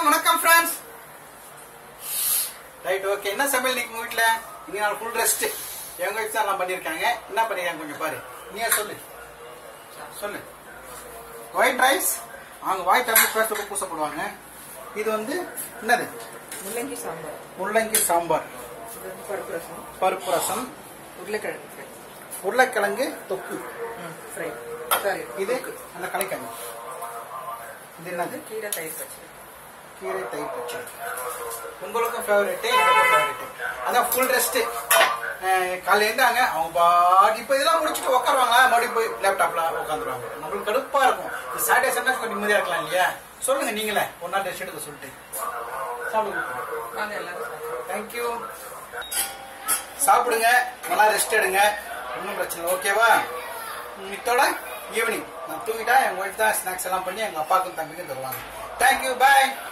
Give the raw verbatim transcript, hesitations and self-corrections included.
வணக்கம் friends. Right, okay. என்ன சமையல் நீங்க உங்க வீட்டுல? இங்க நான் ஃபுல் ரெஸ்ட். எங்க வீட்டு தான் எல்லாம் பண்ணிருக்காங்க. என்ன பண்ணிருக்காங்க கொஞ்சம் பாரு. நீ சொல்லு சொல்லு. White rice. அவங்க வாய் தமிழ் பேச பூச போடுவாங்க. இது வந்து என்னது? முள்ளங்கி சாம்பார். முள்ளங்கி சாம்பார், பருப்பு ரசம், பருப்பு ரசம், உருளைக்கிழங்கு உருளைக்கிழங்கு தொக்கு ஃப்ரை. சாரி, இது அந்த கலைக்கிழங்கு. இது என்னது? கீரை தயிர் பச்சடி. கீரை தயிர் பச்சடி. உங்களுக்கும் ஃபேவரட், எனக்கும் ஃபேவரட். அதான் ஃபுல் ரெஸ்ட். காலையில் இருந்தாங்க அவங்க பாடி. இப்போ இதெல்லாம் முடிச்சுட்டு உட்காருவாங்க, மறுபடியும் போய் லேப்டாப்ல உட்காந்துருவாங்க. நம்மளுக்கு கடுப்பா இருக்கும். சாட்டர்டே சண்டே கொஞ்சம் நிம்மதியா இருக்கலாம் இல்லையா? சொல்லுங்க நீங்களே ஒரு நாள் ரெஸ்ட் எடுக்க சொல்லிட்டு. சாப்பிடுங்க. வாங்க எல்லாரும். தேங்க்யூ. சாப்பிடுங்க, நல்லா ரெஸ்ட் எடுங்க. ஒன்றும் பிரச்சனை இல்லை, ஓகேவா? இதோட ஈவினிங் நான் தூங்கிட்டா எங்க ஒய்ஃப் தான் ஸ்நாக்ஸ் எல்லாம் பண்ணி எங்க அப்பாவுக்கும் தம்பிக்கும் தருவாங்க. தேங்க்யூ, பாய்.